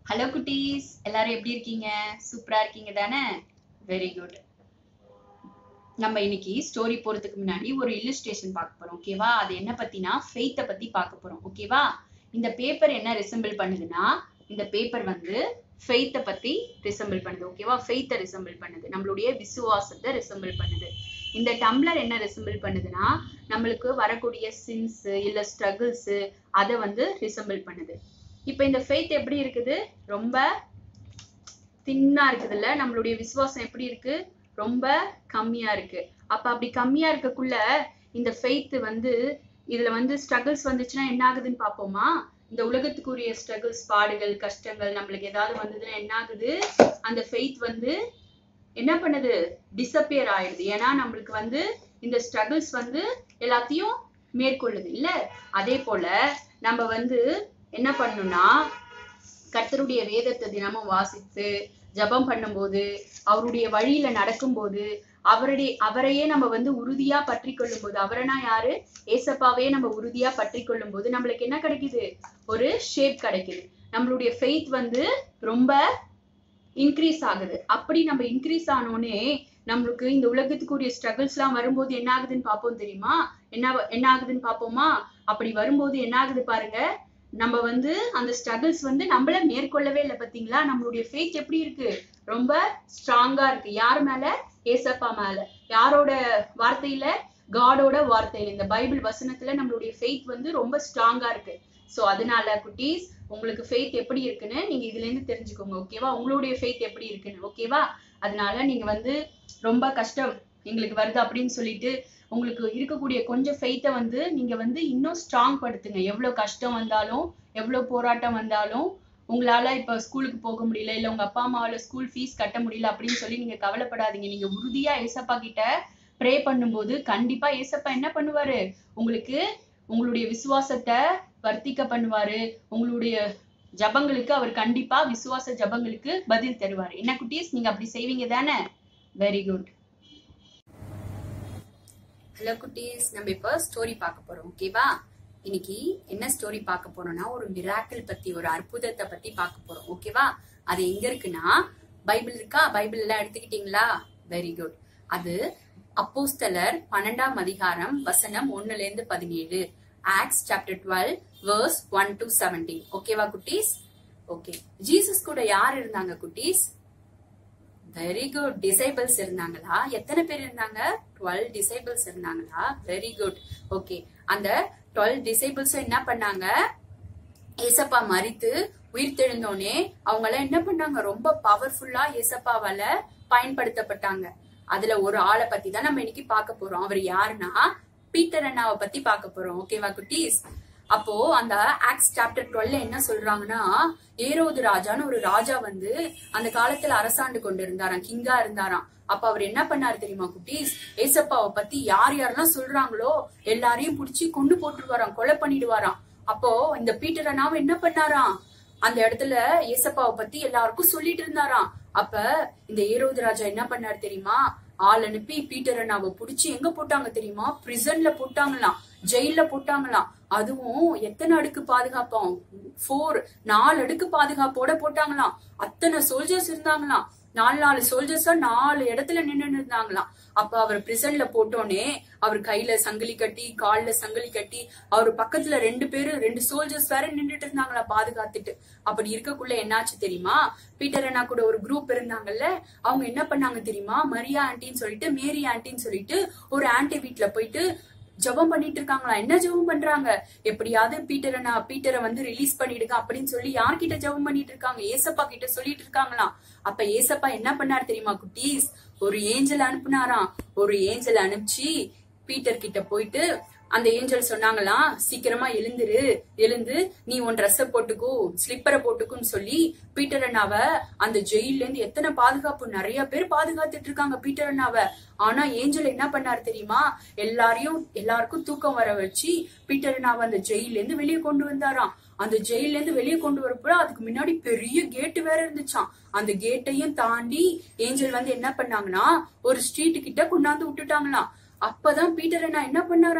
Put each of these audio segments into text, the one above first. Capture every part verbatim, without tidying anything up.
Hello குட்டீஸ், எல்லாரும் எப்படி இருக்கீங்க? சூப்பரா இருக்கீங்க தானே? Very good. நம்ம இன்னைக்கு ஸ்டோரி போறதுக்கு முன்னாடி ஒரு இல்லுஸ்ட்ரேஷன் பார்க்க போறோம். ஓகேவா? அது என்ன பத்தினா ஃபெய்த்தை பத்தி பார்க்க போறோம். ஓகேவா? இந்த பேப்பர் என்ன ரிசம்பிள் பண்ணுதுன்னா, இந்த பேப்பர் வந்து ஃபெய்த்தை பத்தி ரிசம்பிள் பண்ணுது. ஓகேவா? ஃபெய்த்தை ரிசம்பிள் பண்ணுது, நம்மளுடைய விசுவாசத்தை ரிசம்பிள் பண்ணுது. இந்த டம்ளர் என்ன ரிசம்பிள் பண்ணுதுன்னா, நம்மளுக்கு வரக்கூடிய சின்ஸ் இல்ல ஸ்ட்ரகிள்ஸ் அதை வந்து ரிசம்பிள் பண்ணுது. இப்ப இந்த ஃபெய்த் எப்படி இருக்குது? ரொம்ப தின்னா இருக்குதுல்ல. நம்மளுடைய விசுவாசம் எப்படி இருக்கு? ரொம்ப கம்மியா இருக்கு. அப்ப அப்படி கம்மியா இருக்கக்குள்ள இந்த ஃபெய்த் வந்து இதுல வந்து ஸ்ட்ரகிள்ஸ் வந்துச்சுன்னா என்ன ஆகுதுன்னு பாப்போமா? இந்த உலகத்துக்குரிய ஸ்ட்ரகிள்ஸ், பாடுகள், கஷ்டங்கள் நம்மளுக்கு ஏதாவது வந்ததுன்னா என்ன ஆகுது? அந்த ஃபெய்த் வந்து என்ன பண்ணுது? டிஸப்பியர் ஆயிடுது. ஏன்னா நம்மளுக்கு வந்து இந்த ஸ்ட்ரகிள்ஸ் வந்து எல்லாத்தையும் மேற்கொள்ளுது இல்ல. அதே போல நம்ம வந்து என்ன பண்ணணும்னா, கர்த்தருடைய வேதத்தை தினமும் வாசித்து ஜபம் பண்ணும்போது, அவருடைய வழியில நடக்கும்போது, அவருடைய அவரையே நம்ம வந்து உறுதியா பற்றி கொள்ளும் போது, அவரனா யாரு? ஏசப்பாவையே நம்ம உறுதியா பற்றி கொள்ளும் போது நம்மளுக்கு என்ன கிடைக்குது? ஒரு ஷேப் கிடைக்குது. நம்மளுடைய ஃபெய்த் வந்து ரொம்ப இன்க்ரீஸ் ஆகுது. அப்படி நம்ம இன்க்ரீஸ் ஆனோடனே நம்மளுக்கு இந்த உலகத்துக்குரிய ஸ்ட்ரகிள்ஸ் எல்லாம் வரும்போது என்ன ஆகுதுன்னு பார்ப்போம். தெரியுமா? என்ன என்ன ஆகுதுன்னு பார்ப்போமா? அப்படி வரும்போது என்ன ஆகுது பாருங்க. நம்ம வந்து அந்த ஸ்ட்ரகிள்ஸ் வந்து நம்மள மேற்கொள்ளவே இல்லை. பாத்தீங்களா? நம்மளுடைய ஃபெய்த் எப்படி இருக்கு? ரொம்ப ஸ்ட்ராங்கா இருக்கு. யார் மேல? ஏசப்பா மேல. யாரோட வார்த்தையில? காடோட வார்த்தையில. இந்த பைபிள் வசனத்துல நம்மளுடைய ஃபெய்த் வந்து ரொம்ப ஸ்ட்ராங்கா இருக்கு. சோ அதனால குட்டீஸ், உங்களுக்கு ஃபெய்த் எப்படி இருக்குன்னு நீங்க இதுல இருந்து தெரிஞ்சுக்கோங்க. ஓகேவா? உங்களுடைய ஃபெய்த் எப்படி இருக்குன்னு. ஓகேவா? அதனால நீங்க வந்து ரொம்ப கஷ்டம் எங்களுக்கு வருது அப்படின்னு சொல்லிட்டு உங்களுக்கு இருக்கக்கூடிய கொஞ்சம் ஃபெய்த்தை வந்து நீங்க வந்து இன்னும் ஸ்ட்ராங் படுத்துங்க. எவ்வளவு கஷ்டம் வந்தாலும், எவ்வளவு போராட்டம் வந்தாலும், உங்களால இப்ப ஸ்கூலுக்கு போக முடியல, இல்ல உங்க அப்பா அம்மாவால ஸ்கூல் ஃபீஸ் கட்ட முடியல அப்படின்னு சொல்லி நீங்க கவலைப்படாதீங்க. நீங்க உறுதியா ஏசப்பா கிட்ட ப்ரே பண்ணும்போது கண்டிப்பா ஏசப்பா என்ன பண்ணுவாரு? உங்களுக்கு உங்களுடைய விசுவாசத்தை வர்த்திக்க பண்ணுவாரு. உங்களுடைய ஜபங்களுக்கு அவர் கண்டிப்பா விசுவாச ஜபங்களுக்கு பதில் தருவாரு. என்ன குட்டீஸ், நீங்க அப்படி செய்வீங்க தானே? Very good. ஹலோ குட்டீஸ், நம்ம இப்ப ஸ்டோரி பார்க்க போறோம். ஓகேவா? இன்னைக்கு என்ன ஸ்டோரி பார்க்க போறோம்னா, ஒரு மிராக்கிள் பத்தி, ஒரு அற்புதத்தை பத்தி பார்க்க போறோம். ஓகேவா? அது எங்க இருக்குன்னா, பைபிள் இருக்கா? பைபிள் எல்லாம் எடுத்துக்கிட்டீங்களா? Very good. அது அப்போஸ்தலர் பன்னெண்டாம் அதிகாரம் வசனம் ஒண்ணுல இருந்து பதினேழு. Acts chapter twelve verse one to seventeen. ஓகேவா குட்டீஸ்? ஓகே. ஜீசஸ் கூட யார் இருந்தாங்க குட்டீஸ்? Very good. டிசைபிள்ஸ் இருந்தாங்களா? எத்தனை பேர் இருந்தாங்க? டுவெல் டிசைபிள்ஸ் இருந்தாங்களா? Very good. ஓகே. அந்த டுவெல் டிசைபிள்ஸ் என்ன பண்ணாங்க? ஏசப்பா மரித்து உயிர் தெழுந்தோனே அவங்க எல்லாம் என்ன பண்ணாங்க? ரொம்ப பவர்ஃபுல்லா ஏசப்பாவால பயன்படுத்தப்பட்டாங்க. அதுல ஒரு ஆளை பத்தி தான் நம்ம இன்னைக்கு பார்க்க போறோம். அவர் யாருன்னா, பீட்டர் அண்ணாவை பத்தி பார்க்க போறோம். ஓகேவா குட்டீஸ்? அப்போ அந்த ஆக்ட்ஸ் சாப்டர் டுவெல்ல என்ன சொல்றாங்கன்னா, ஏரோது ராஜான்னு ஒரு ராஜா வந்து அந்த காலத்துல அரசாண்டு கொண்டு இருந்தாராம், கிங்கா இருந்தாராம். அப்ப அவர் என்ன பண்ணாரு தெரியுமா குட்டீஸ்? ஏசப்பாவை பத்தி யார் யாரெல்லாம் சொல்றாங்களோ எல்லாரையும் புடிச்சு கொண்டு போட்டுருவாராம், கொலை பண்ணிடுவாராம். அப்போ இந்த பீட்டர் அண்ணாவை என்ன பண்ணாராம்? அந்த இடத்துல ஏசப்பாவை பத்தி எல்லாருக்கும் சொல்லிட்டு இருந்தாராம். அப்ப இந்த ஏரோது ராஜா என்ன பண்ணாரு தெரியுமா? ஆள் அனுப்பி பீட்டர் அண்ணாவை புடிச்சு எங்க போட்டாங்க தெரியுமா? பிரிசன்ல போட்டாங்களாம், ஜெயில போட்டாங்களாம். அதுவும் எத்தனை அடுக்கு பாதுகாப்போம்? போர் நாலு அடுக்கு பாதுகாப்போட போட்டாங்களாம். அத்தனை சோல்ஜர்ஸ் இருந்தாங்களாம். நாலு நாலு சோல்ஜர்ஸா நாலு இடத்துல நின்று இருந்தாங்களாம். அப்ப அவர் பிரிசன்ல போட்டோன்னே அவர் கையில சங்கிலி கட்டி, கால்ல சங்கிலி கட்டி, அவர் பக்கத்துல ரெண்டு பேரு ரெண்டு சோல்ஜர்ஸ் வேற நின்றுட்டு இருந்தாங்களா பாதுகாத்துட்டு. அப்படி இருக்கக்குள்ள என்னாச்சு தெரியுமா? பீட்டர் அண்ணா கூட ஒரு குரூப் இருந்தாங்கல்ல, அவங்க என்ன பண்ணாங்க தெரியுமா? மரியா ஆண்டின்னு சொல்லிட்டு, மேரி ஆண்டின்னு சொல்லிட்டு ஒரு ஆண்டி வீட்டுல போயிட்டு ஜபம் பண்ணிட்டு இருக்காங்களா. என்ன ஜபம் பண்றாங்க? எப்படியாவது பீட்டரை நான் பீட்டரை வந்து ரிலீஸ் பண்ணிடுங்க அப்படின்னு சொல்லி யார்கிட்ட ஜபம் பண்ணிட்டு இருக்காங்க? ஏசப்பா கிட்ட சொல்லிட்டு இருக்காங்களாம். அப்ப ஏசப்பா என்ன பண்ணாரு தெரியுமா குட்டீஸ்? ஒரு ஏஞ்சல் அனுப்புனாராம். ஒரு ஏஞ்சல் அனுப்பிச்சு பீட்டர் கிட்ட போயிட்டு, அந்த ஏஞ்சல் சொன்னாங்களாம், சீக்கிரமா எழுந்துரு, எழுந்து நீ உன் ட்ரெஸ்ஸ போட்டுக்கோ, ஸ்லிப்பரை போட்டுக்குன்னு சொல்லி பீட்டர் அண்ணாவை அந்த ஜெயில இருந்து எத்தனை பாதுகாப்பு, நிறைய பேர் பாதுகாத்துட்டு இருக்காங்க பீட்டர் அண்ணாவை. ஆனா ஏஞ்சல் என்ன பண்ணாரு தெரியுமா? எல்லாரையும் எல்லாருக்கும் தூக்கம் வர வச்சு பீட்டர் அண்ணாவை அந்த ஜெயில இருந்து வெளியே கொண்டு வந்தாராம். அந்த ஜெயில இருந்து வெளியே கொண்டு வரப்போ அதுக்கு முன்னாடி பெரிய கேட்டு வேற இருந்துச்சான். அந்த கேட்டையும் தாண்டி ஏஞ்சல் வந்து என்ன பண்ணாங்கன்னா ஒரு ஸ்ட்ரீட் கிட்ட கொண்டாந்து விட்டுட்டாங்களாம். அப்பதான் பீட்டர் அண்ணா என்ன பண்ணாராம்?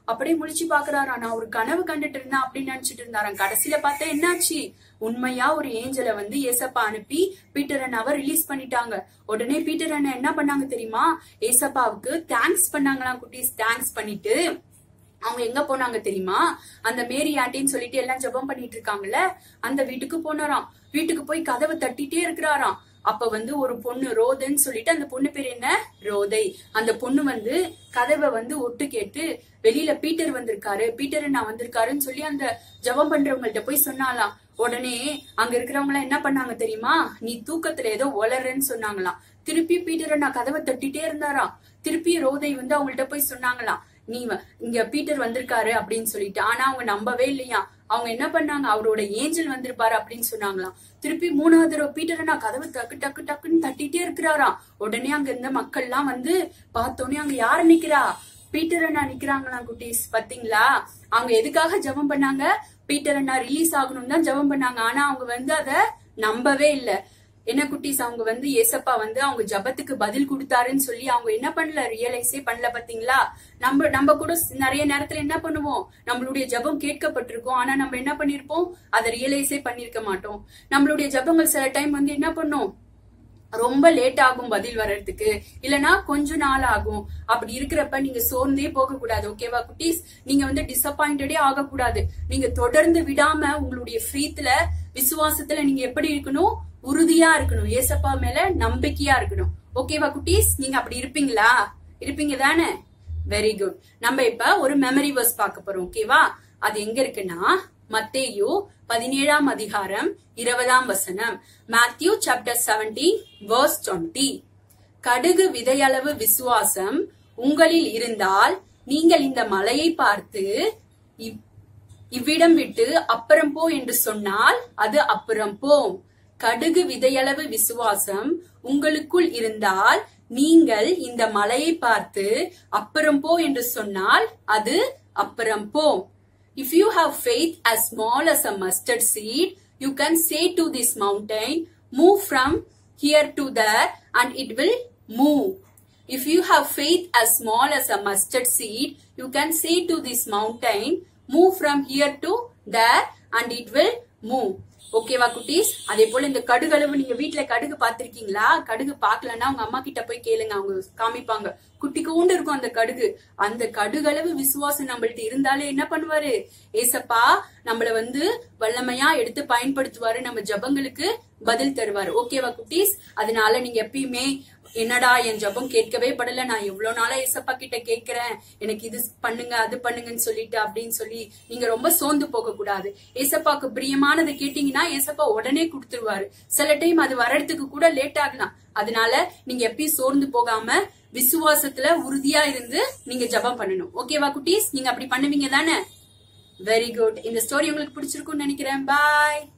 அப்படியே முழிச்சு பாக்குறாராம். நான் ஒரு கனவு கண்டுட்டு இருந்தேன் அப்படின்னு நினைச்சிட்டு இருந்தாராம். கடைசியில பார்த்தா என்னாச்சு, உண்மையா ஒரு ஏஞ்சலை வந்து ஏசப்பா அனுப்பி பீட்டர் அண்ணாவை ரிலீஸ் பண்ணிட்டாங்க. உடனே பீட்டர் அண்ணா என்ன பண்ணாங்க தெரியுமா, ஏசப்பாவுக்கு தேங்க்ஸ் பண்ணாங்களாம் குட்டீஸ். தேங்க்ஸ் பண்ணிட்டு அவங்க எங்க போனாங்க தெரியுமா, அந்த மேரி ஆண்டின்னு சொல்லிட்டு எல்லாம் ஜெபம் பண்ணிட்டு இருக்காங்கல்ல, அந்த வீட்டுக்கு போனாராம். வீட்டுக்கு போய் கதவை தட்டிட்டே இருக்கிறாராம். அப்ப வந்து ஒரு பொண்ணு ரோதைன்னு சொல்லிட்டு, அந்த பொண்ணு பேர் என்ன, ரோதை. அந்த பொண்ணு வந்து கதவை வந்து ஒட்டு கேட்டு வெளியில பீட்டர் வந்திருக்காரு, பீட்டர் நான் வந்திருக்காருன்னு சொல்லி அந்த ஜெபம் பண்றவங்கள்ட்ட போய் சொன்னாலாம். உடனே அங்க இருக்கிறவங்க எல்லாம் என்ன பண்ணாங்க தெரியுமா, நீ தூக்கத்துல ஏதோ ஒளறன்னு சொன்னாங்களாம். திருப்பி பீட்டர் நான் கதவை தட்டிட்டே இருந்தாராம். திருப்பி ரோதை வந்து அவங்கள்ட்ட போய் சொன்னாங்களாம், நீ இங்க பீட்டர் வந்திருக்காரு அப்படின்னு சொல்லிட்டு. ஆனா அவங்க நம்பவே இல்லையா. அவங்க என்ன பண்ணாங்க, அவரோட ஏஞ்சல் வந்திருப்பாரு அப்படின்னு சொன்னாங்களாம். திருப்பி மூணாவது தடவை பீட்டர் நான் கதவு டக்கு டக்கு டக்குன்னு தட்டிட்டே இருக்கிறாராம். உடனே அங்க இருந்த மக்கள் எல்லாம் வந்து பார்த்தோன்னே அங்க யாரு நிக்கிறா, பீட்டர் அண்ணா நிக்கிறாங்களாம் குட்டீஸ். பாத்தீங்களா, அவங்க எதுக்காக ஜெபம் பண்ணாங்க, பீட்டர் அண்ணா ரிலீஸ் ஆகணும் தான் ஜெபம் பண்ணாங்க. ஆனா அவங்க வந்து அத நம்பவே இல்ல. என்ன குட்டீஸ், அவங்க வந்து ஏசப்பா வந்து அவங்க ஜபத்துக்கு பதில் கொடுத்தாருன்னு சொல்லி அவங்க என்ன பண்ணல, ரியலைஸே பண்ணல. பாத்தீங்களா, நம்ம நம்ம கூட நிறைய நேரத்துல என்ன பண்ணுவோம், நம்மளுடைய ஜபம் கேட்கப்பட்டிருக்கோம், ஆனா நம்ம என்ன பண்ணிருப்போம், அதை ரியலைஸே பண்ணிருக்க மாட்டோம். நம்மளுடைய ஜபங்கள் சில டைம் வந்து என்ன பண்ணும், ரொம்ப லேட் ஆகும் பதில் வர்றதுக்கு, இல்லனா கொஞ்ச நாள் ஆகும். அப்படி இருக்கிறப்ப நீங்க சோர்ந்தே போக கூடாது. ஓகேவா குட்டீஸ், நீங்க வந்து டிசப்பாயிண்டடே ஆகக்கூடாது. நீங்க தொடர்ந்து விடாம உங்களுடைய ஃபெய்த்ல, விசுவாசத்துல நீங்க எப்படி இருக்கணும், உறுதியா இருக்கணும். ஏசப்பா மேல நம்பிக்கையா இருக்கணும். ஓகேவா குட்டீஸ், நீங்க அப்படி இருப்பீங்களா, இருப்பீங்க தானே? Very good. நம்ம இப்ப ஒரு மெமரி வர்ஸ் பார்க்க போறோம். ஓகேவா, அது எங்க இருக்குன்னா மத்தேயு பதினேழாம் அதிகாரம் இருபதாம் வசனம். Matthew chapter seventeen verse twenty. கடுகு விதையளவு விசுவாசம் உங்களில் இருந்தால் நீங்கள் இந்த மலையை பார்த்து இவ்விடம் விட்டு அப்புறம் போ என்று சொன்னால் அது அப்புறம் போம். கடுகு விதையளவு விசுவாசம் உங்களுக்குள் இருந்தால் நீங்கள் இந்த மலையை பார்த்து அப்புறம் போ என்று சொன்னால் அது அப்புறம் போம். If you have faith as small as a mustard seed, you can say to this mountain, move from here to there, and it will move. If you have faith as small as a mustard seed, you can say to this mountain, move from here to there, and it will move. ஓகேவா குட்டீஸ், அதே போல இந்த கடுகளவு, நீங்க வீட்டுல கடுகு பாத்திருக்கீங்களா? கடுகு பாக்கலன்னா உங்க அம்மா கிட்ட போய் கேளுங்க, அவங்க காமிப்பாங்க. குட்டிக்கூண்டு இருக்கும் அந்த கடுகு. அந்த கடுகளவு விசுவாசம் நம்மள்ட்ட இருந்தாலே என்ன பண்ணுவாரு, ஏசப்பா நம்மள வந்து வல்லமையா எடுத்து பயன்படுத்துவாரு, நம்ம ஜபங்களுக்கு பதில் தருவாரு. ஓகேவா குட்டீஸ், அதனால நீங்க எப்பயுமே என்னடா என் ஜபம் கேட்கவே படல, நான் எவ்வளவு நாளா ஏசப்பா கிட்ட கேட்கிறேன், எனக்கு இது பண்ணுங்க அது பண்ணுங்கன்னு சொல்லிட்டு அப்படின்னு சொல்லி நீங்க ரொம்ப சோர்ந்து போக கூடாது. ஏசப்பாக்கு பிரியமானதை கேட்டீங்கன்னா ஏசப்பா உடனே கொடுத்துருவாரு. சில டைம் அது வர்றதுக்கு கூட லேட் ஆகலாம். அதனால நீங்க எப்பயும் சோர்ந்து போகாம விசுவாசத்துல உறுதியா இருந்து நீங்க ஜபம் பண்ணணும். ஓகேவா குட்டீஸ், நீங்க அப்படி பண்ணுவீங்க தானே? Very good. இந்த ஸ்டோரி உங்களுக்கு பிடிச்சிருக்கும்னு நினைக்கிறேன். பாய்.